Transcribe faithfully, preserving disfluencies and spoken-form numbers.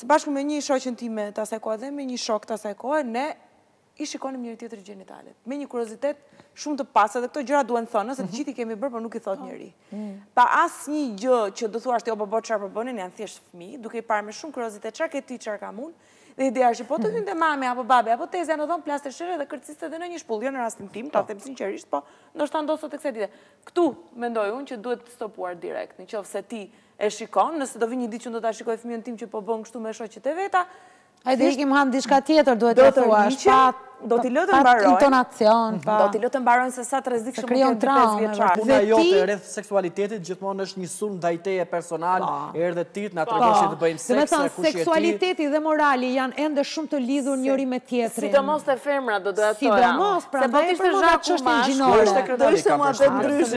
së bashku me një shoqën time të asaj kohe dhe me një shok të asaj kohe, ne i shikonim njëri tjetër gjenitalet. Me një kuriozitet shumë të pasë, dhe këto gjëra duen thonë, se të gjithi kemi bërë, por nuk i thot njëri. Pa asë një gjë që do thuash të jo bëbot qarë përbënin, janë thjesht fëmi, duke i parë me shumë kuriozitet, qarë ke ti, qarë kam unë, dhe ideja është që po të hynte mame, apo babe, apo teze, në thonë plaste shere dhe kërciste dhe në një shpull, jo në rastin tim, ta them sinqerisht, po ndoshta ndosot e kësaj dite. Këtu mendoj unë që duhet stopuar direkt, në qoftë se ti e shikon, nëse do vi një ditë që do ta shikoj fëmijën tim që po bën kështu me shoqet e veta, hajde ikim han diçka tjetër, duhet të thuash, pa do t'i lë të mbarojnë. Intonacion, pa. Do t'i lë të mbarojnë se sa të rrezikshëm krijon traumë vjeçar. Puna jote rreth seksualitetit gjithmonë është një sulm ndaj teje personal, erdhe ti na tregon se të bëjmë seks, kush je ti. Seksualiteti dhe morali janë ende shumë të lidhur njëri me tjetrin. Sidomos te femrat do doja të thoja. Sidomos, prandaj po për shkak çështje gjinore. Do ishte mua të ndryshme.